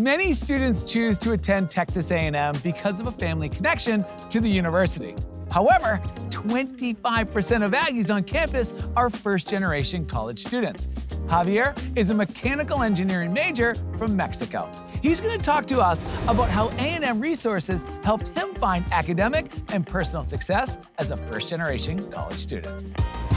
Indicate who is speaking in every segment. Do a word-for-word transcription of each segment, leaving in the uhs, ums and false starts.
Speaker 1: Many students choose to attend Texas A and M because of a family connection to the university. However, twenty-five percent of Aggies on campus are first-generation college students. Javier is a mechanical engineering major from Mexico. He's going to talk to us about how A and M resources helped him find academic and personal success as a first-generation college student.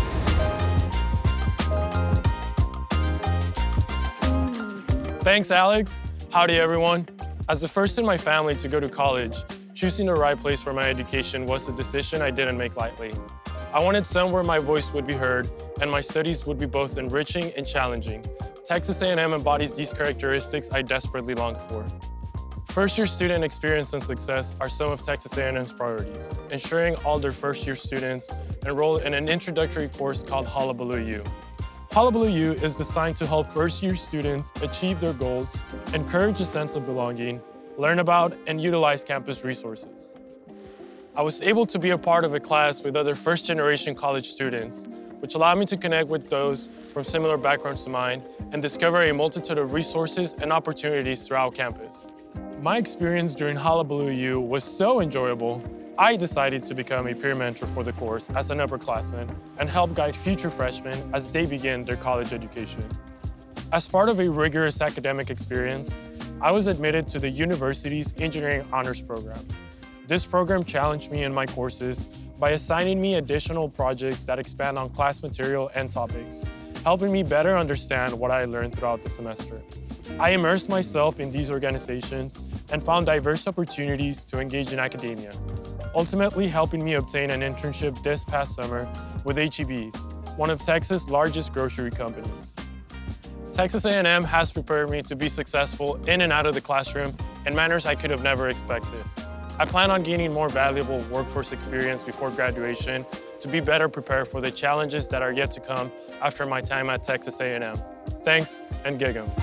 Speaker 2: Thanks, Alex. Howdy, everyone. As the first in my family to go to college, choosing the right place for my education was a decision I didn't make lightly. I wanted somewhere my voice would be heard and my studies would be both enriching and challenging. Texas A and M embodies these characteristics I desperately longed for. First-year student experience and success are some of Texas A and M's priorities, ensuring all their first-year students enroll in an introductory course called Hullabaloo U. Hullabaloo U is designed to help first-year students achieve their goals, encourage a sense of belonging, learn about and utilize campus resources. I was able to be a part of a class with other first-generation college students, which allowed me to connect with those from similar backgrounds to mine and discover a multitude of resources and opportunities throughout campus. My experience during Hullabaloo U was so enjoyable, I decided to become a peer mentor for the course as an upperclassman and help guide future freshmen as they begin their college education. As part of a rigorous academic experience, I was admitted to the university's Engineering Honors Program. This program challenged me in my courses by assigning me additional projects that expand on class material and topics, helping me better understand what I learned throughout the semester. I immersed myself in these organizations and found diverse opportunities to engage in academia, ultimately helping me obtain an internship this past summer with H E B, one of Texas' largest grocery companies. Texas A and M has prepared me to be successful in and out of the classroom in manners I could have never expected. I plan on gaining more valuable workforce experience before graduation to be better prepared for the challenges that are yet to come after my time at Texas A and M. Thanks, and gig 'em.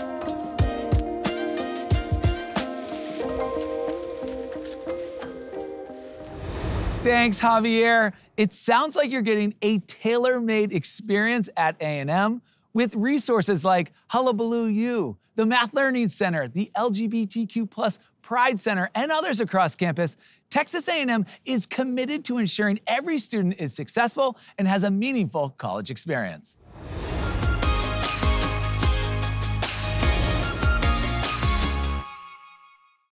Speaker 1: Thanks, Javier. It sounds like you're getting a tailor-made experience at A and M with resources like Hullabaloo U, the Math Learning Center, the L G B T Q plus Pride Center, and others across campus. Texas A and M is committed to ensuring every student is successful and has a meaningful college experience.